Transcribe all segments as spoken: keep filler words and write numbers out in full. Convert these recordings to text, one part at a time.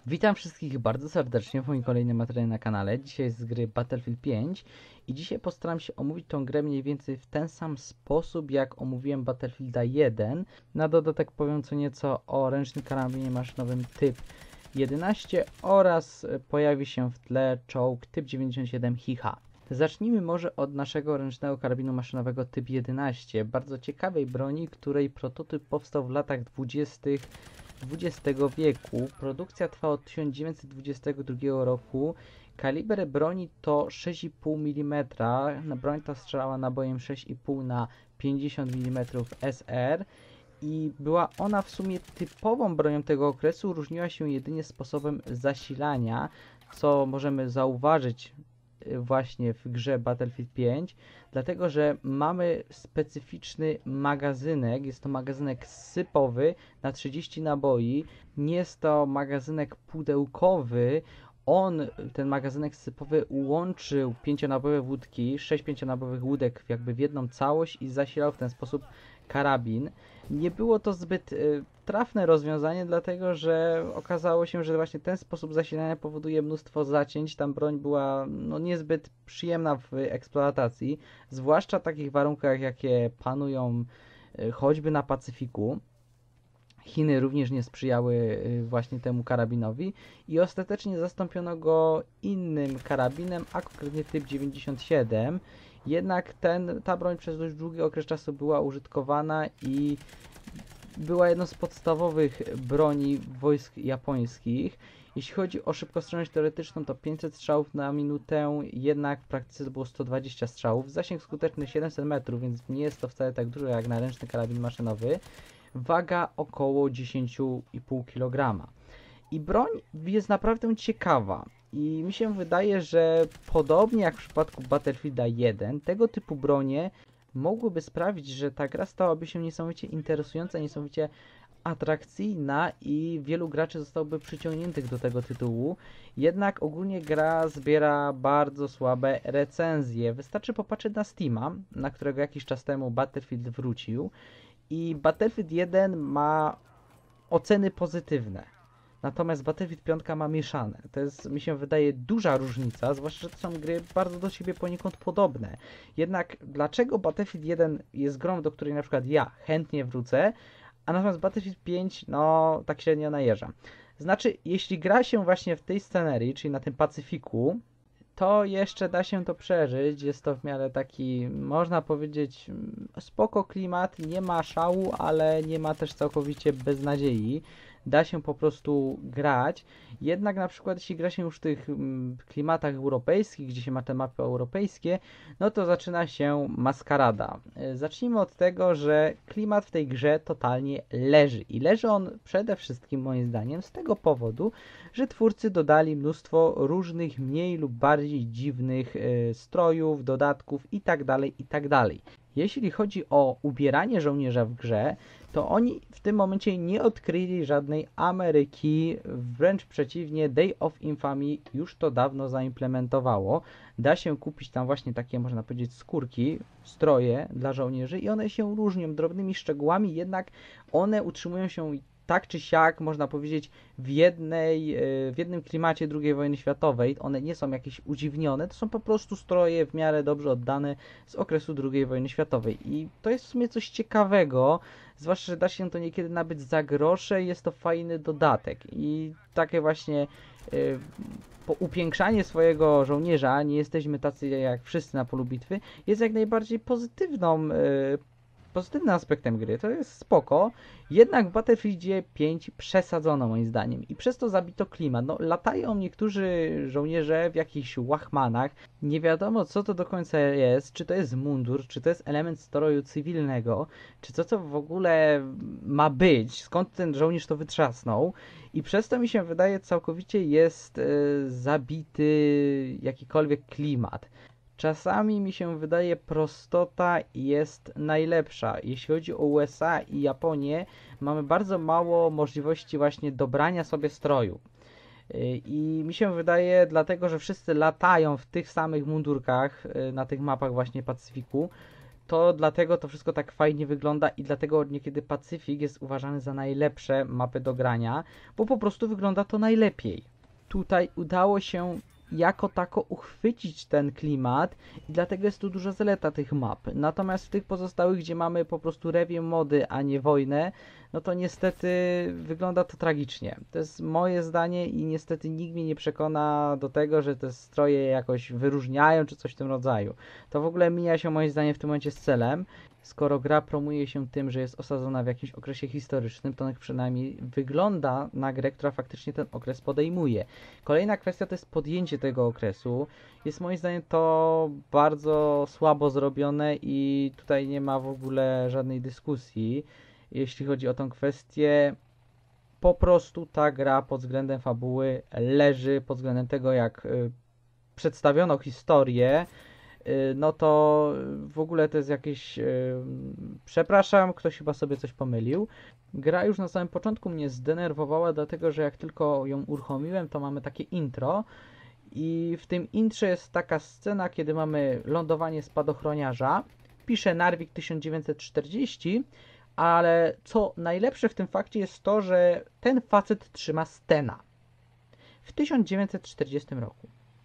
Witam wszystkich bardzo serdecznie w moim kolejnym materiale na kanale. Dzisiaj jest z gry Battlefield pięć i dzisiaj postaram się omówić tą grę mniej więcej w ten sam sposób jak omówiłem Battlefielda jeden. Na dodatek powiem co nieco o ręcznym karabinie maszynowym typ jedenaście oraz pojawi się w tle czołg typ dziewięćdziesiąt siedem Hicha. Zacznijmy może od naszego ręcznego karabinu maszynowego typ jedenaście, bardzo ciekawej broni, której prototyp powstał w latach dwudziestych dwudziestego wieku. Produkcja trwa od tysiąc dziewięćset dwudziestego drugiego roku. Kaliber broni to sześć i pół milimetra. Broń ta strzelała nabojem sześć i pół na pięćdziesiąt milimetrów S R i była ona w sumie typową bronią tego okresu, różniła się jedynie sposobem zasilania, co możemy zauważyć właśnie w grze Battlefield pięć, dlatego że mamy specyficzny magazynek, jest to magazynek sypowy na trzydzieści naboi, nie jest to magazynek pudełkowy. On, ten magazynek sypowy, łączył pięcionabojowe łódki, sześć pięcionabojowych łódek jakby w jedną całość i zasilał w ten sposób karabin. Nie było to zbyt y, trafne rozwiązanie, dlatego że okazało się, że właśnie ten sposób zasilania powoduje mnóstwo zacięć. Tam broń była no, niezbyt przyjemna w eksploatacji, zwłaszcza w takich warunkach, jakie panują y, choćby na Pacyfiku. Chiny również nie sprzyjały y, właśnie temu karabinowi i ostatecznie zastąpiono go innym karabinem, a konkretnie typ dziewięćdziesiąt siedem. Jednak ten, ta broń przez dość długi okres czasu była użytkowana i była jedną z podstawowych broni wojsk japońskich. Jeśli chodzi o szybkostrzelność teoretyczną, to pięćset strzałów na minutę, jednak w praktyce to było sto dwadzieścia strzałów. Zasięg skuteczny siedemset metrów, więc nie jest to wcale tak dużo jak na ręczny karabin maszynowy. Waga około dziesięć i pół kilograma. I broń jest naprawdę ciekawa. I mi się wydaje, że podobnie jak w przypadku Battlefielda jeden, tego typu bronie mogłyby sprawić, że ta gra stałaby się niesamowicie interesująca, niesamowicie atrakcyjna i wielu graczy zostałoby przyciągniętych do tego tytułu. Jednak ogólnie gra zbiera bardzo słabe recenzje. Wystarczy popatrzeć na Steama, na którego jakiś czas temu Battlefield wrócił, i Battlefield jeden ma oceny pozytywne. Natomiast Battlefield pięć ma mieszane. To jest, mi się wydaje, duża różnica, zwłaszcza, że to są gry bardzo do siebie poniekąd podobne. Jednak dlaczego Battlefield jeden jest grą, do której na przykład ja chętnie wrócę, a natomiast Battlefield pięć, no, tak średnio najeżdża. Znaczy, jeśli gra się właśnie w tej scenerii, czyli na tym Pacyfiku, to jeszcze da się to przeżyć. Jest to w miarę taki, można powiedzieć, spoko klimat, nie ma szału, ale nie ma też całkowicie beznadziei. Da się po prostu grać. Jednak na przykład jeśli gra się już w tych klimatach europejskich, gdzie się ma te mapy europejskie, no to zaczyna się maskarada. Zacznijmy od tego, że klimat w tej grze totalnie leży. I leży on przede wszystkim moim zdaniem z tego powodu, że twórcy dodali mnóstwo różnych mniej lub bardziej dziwnych y, strojów, dodatków itd., itd. Jeśli chodzi o ubieranie żołnierza w grze, to oni w tym momencie nie odkryli żadnej Ameryki, wręcz przeciwnie, Day of Infamy już to dawno zaimplementowało. Da się kupić tam właśnie takie, można powiedzieć, skórki, stroje dla żołnierzy i one się różnią drobnymi szczegółami, jednak one utrzymują się tak czy siak, można powiedzieć, w jednej, w jednym klimacie drugiej wojny światowej. One nie są jakieś udziwnione, to są po prostu stroje w miarę dobrze oddane z okresu drugiej wojny światowej. I to jest w sumie coś ciekawego, zwłaszcza, że da się to niekiedy nabyć za grosze i jest to fajny dodatek. I takie właśnie y, po upiększanie swojego żołnierza, nie jesteśmy tacy jak wszyscy na polu bitwy, jest jak najbardziej pozytywną y, pozytywnym aspektem gry, to jest spoko, jednak w Battlefieldzie pięć przesadzono moim zdaniem i przez to zabito klimat. No, latają niektórzy żołnierze w jakichś łachmanach, nie wiadomo co to do końca jest, czy to jest mundur, czy to jest element stroju cywilnego, czy co to w ogóle ma być, skąd ten żołnierz to wytrzasnął, i przez to mi się wydaje całkowicie jest yy, zabity jakikolwiek klimat. Czasami mi się wydaje, prostota jest najlepsza. Jeśli chodzi o U S A i Japonię, mamy bardzo mało możliwości właśnie dobrania sobie stroju. I mi się wydaje, dlatego że wszyscy latają w tych samych mundurkach na tych mapach właśnie Pacyfiku, to dlatego to wszystko tak fajnie wygląda i dlatego niekiedy Pacyfik jest uważany za najlepsze mapy do grania, bo po prostu wygląda to najlepiej. Tutaj udało się jako tako uchwycić ten klimat i dlatego jest tu duża zaleta tych map. Natomiast w tych pozostałych, gdzie mamy po prostu rewie mody, a nie wojnę, no to niestety wygląda to tragicznie. To jest moje zdanie i niestety nikt mnie nie przekona do tego, że te stroje jakoś wyróżniają czy coś w tym rodzaju. To w ogóle mija się moim zdaniem w tym momencie z celem. Skoro gra promuje się tym, że jest osadzona w jakimś okresie historycznym, to niech przynajmniej wygląda na grę, która faktycznie ten okres podejmuje. Kolejna kwestia to jest podjęcie tego okresu. Jest moim zdaniem to bardzo słabo zrobione i tutaj nie ma w ogóle żadnej dyskusji, jeśli chodzi o tą kwestię. Po prostu ta gra pod względem fabuły leży, pod względem tego, jak y, przedstawiono historię, no to w ogóle to jest jakieś... Yy, przepraszam, ktoś chyba sobie coś pomylił. Gra już na samym początku mnie zdenerwowała, dlatego że jak tylko ją uruchomiłem, to mamy takie intro i w tym intrze jest taka scena, kiedy mamy lądowanie spadochroniarza. Pisze Narvik tysiąc dziewięćset czterdzieści, ale co najlepsze w tym fakcie jest to, że ten facet trzyma Stena w tysiąc dziewięćset czterdziestym roku.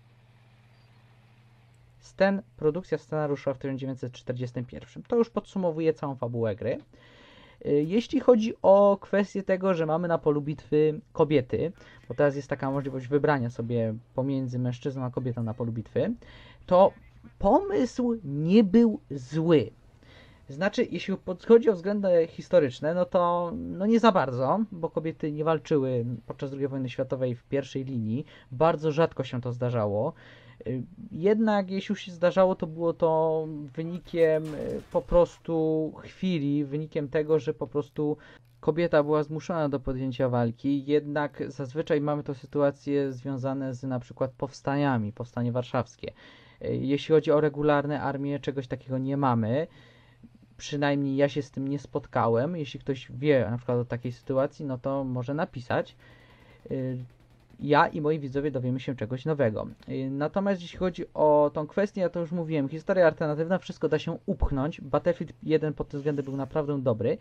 Sten, produkcja scenariusza w tysiąc dziewięćset czterdziestym pierwszym. To już podsumowuje całą fabułę gry. Jeśli chodzi o kwestię tego, że mamy na polu bitwy kobiety, bo teraz jest taka możliwość wybrania sobie pomiędzy mężczyzną a kobietą na polu bitwy, to pomysł nie był zły. Znaczy, jeśli chodzi o względy historyczne, no to no nie za bardzo, bo kobiety nie walczyły podczas drugiej wojny światowej w pierwszej linii. Bardzo rzadko się to zdarzało. Jednak jeśli już się zdarzało, to było to wynikiem po prostu chwili, wynikiem tego, że po prostu kobieta była zmuszona do podjęcia walki. Jednak zazwyczaj mamy to sytuacje związane z na przykład powstaniami, powstanie warszawskie. Jeśli chodzi o regularne armie, czegoś takiego nie mamy. Przynajmniej ja się z tym nie spotkałem. Jeśli ktoś wie na przykład o takiej sytuacji, no to może napisać. Ja i moi widzowie dowiemy się czegoś nowego. Natomiast jeśli chodzi o tą kwestię, ja to już mówiłem, historia alternatywna, wszystko da się upchnąć. Battlefield jeden pod tym względem był naprawdę dobry.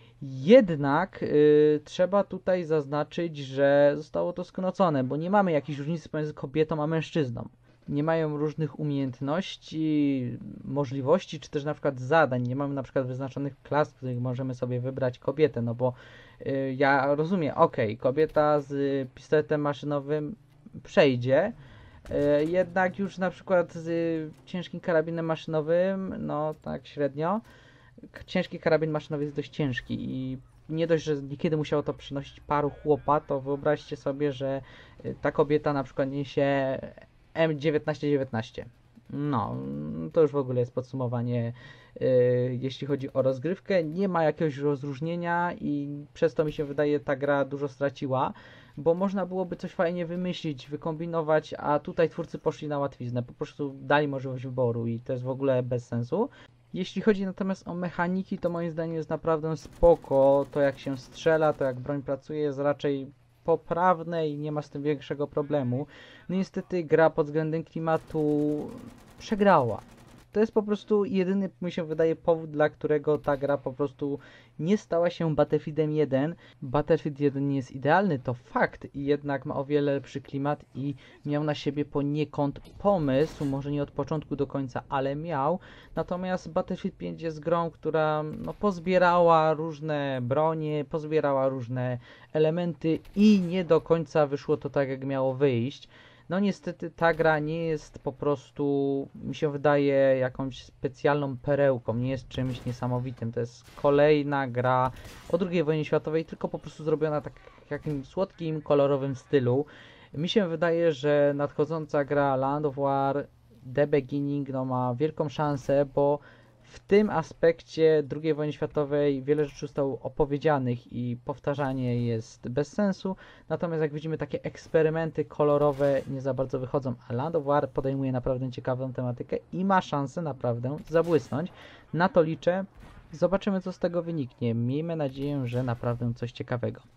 Jednak yy, trzeba tutaj zaznaczyć, że zostało to sknocone, bo nie mamy jakiejś różnicy pomiędzy kobietą a mężczyzną. Nie mają różnych umiejętności, możliwości, czy też na przykład zadań. Nie mamy na przykład wyznaczonych klas, w których możemy sobie wybrać kobietę, no bo yy, ja rozumiem, ok, kobieta z pistoletem maszynowym przejdzie, yy, jednak już na przykład z y, ciężkim karabinem maszynowym, no tak średnio. Ciężki karabin maszynowy jest dość ciężki i nie dość, że niekiedy musiało to przynosić paru chłopa, to wyobraźcie sobie, że ta kobieta na przykład niesie M dziewiętnaście dziewiętnaście. No, to już w ogóle jest podsumowanie, yy, jeśli chodzi o rozgrywkę. Nie ma jakiegoś rozróżnienia i przez to mi się wydaje, ta gra dużo straciła, bo można byłoby coś fajnie wymyślić, wykombinować, a tutaj twórcy poszli na łatwiznę, po prostu dali możliwość wyboru i to jest w ogóle bez sensu. Jeśli chodzi natomiast o mechaniki, to moim zdaniem jest naprawdę spoko. To jak się strzela, to jak broń pracuje, jest raczej poprawne i nie ma z tym większego problemu. No niestety gra pod względem klimatu przegrała. To jest po prostu jedyny, mi się wydaje, powód, dla którego ta gra po prostu nie stała się Battlefieldem jeden. Battlefield jeden nie jest idealny, to fakt, i jednak ma o wiele lepszy klimat i miał na siebie poniekąd pomysł, może nie od początku do końca, ale miał. Natomiast Battlefield pięć jest grą, która no, pozbierała różne bronie, pozbierała różne elementy i nie do końca wyszło to tak, jak miało wyjść. No niestety ta gra nie jest po prostu, mi się wydaje, jakąś specjalną perełką, nie jest czymś niesamowitym. To jest kolejna gra o drugiej wojnie światowej, tylko po prostu zrobiona tak w jakimś słodkim, kolorowym stylu. Mi się wydaje, że nadchodząca gra Land of War The Beginning no, ma wielką szansę, bo w tym aspekcie drugiej wojny światowej wiele rzeczy zostało opowiedzianych i powtarzanie jest bez sensu. Natomiast jak widzimy, takie eksperymenty kolorowe nie za bardzo wychodzą, a Land of War podejmuje naprawdę ciekawą tematykę i ma szansę naprawdę zabłysnąć. Na to liczę. Zobaczymy, co z tego wyniknie. Miejmy nadzieję, że naprawdę coś ciekawego.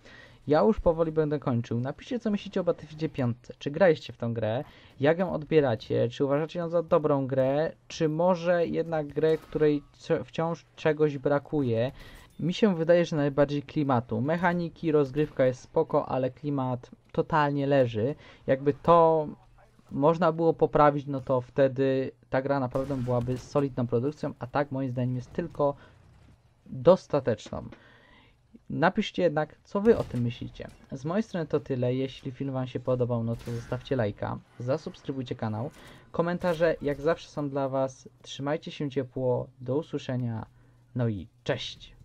Ja już powoli będę kończył. Napiszcie, co myślicie o Battlefieldzie pięć. Czy graliście w tą grę? Jak ją odbieracie? Czy uważacie ją za dobrą grę? Czy może jednak grę, której wciąż czegoś brakuje? Mi się wydaje, że najbardziej klimatu. Mechaniki, rozgrywka jest spoko, ale klimat totalnie leży. Jakby to można było poprawić, no to wtedy ta gra naprawdę byłaby solidną produkcją, a tak moim zdaniem jest tylko dostateczną. Napiszcie jednak, co wy o tym myślicie. Z mojej strony to tyle. Jeśli film wam się podobał, no to zostawcie lajka, zasubskrybujcie kanał. Komentarze jak zawsze są dla was. Trzymajcie się ciepło, do usłyszenia, no i cześć!